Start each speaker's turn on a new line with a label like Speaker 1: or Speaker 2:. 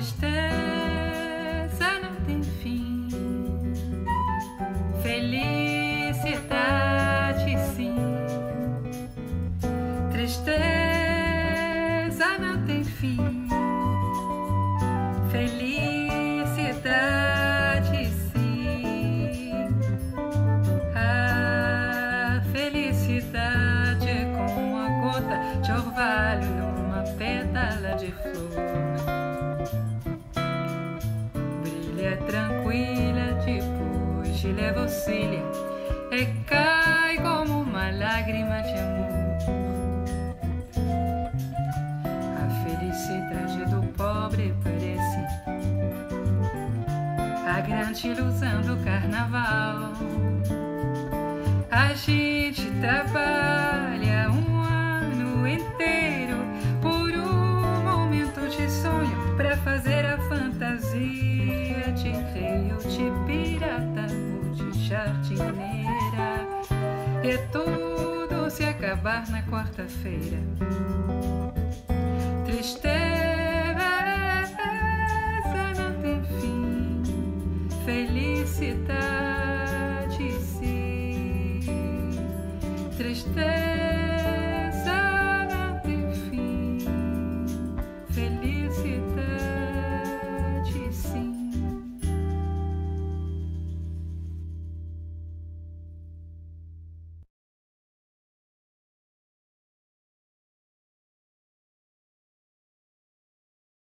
Speaker 1: Tristeza não tem fim, felicidade sim. Tristeza não tem fim, felicidade sim. A felicidade é como uma gota de orvalho numa pétala de flor. Brilha tranquila, depois te leva auxília e cai como uma lágrima de amor. A felicidade do pobre parece a grande ilusão do carnaval. A gente trabalha um ano inteiro por um momento de sonho pra fazer a fantasia de rei ou de pirata ou de jardineira, e tudo se acabar na quarta-feira. Tristeza não tem fim, felicidade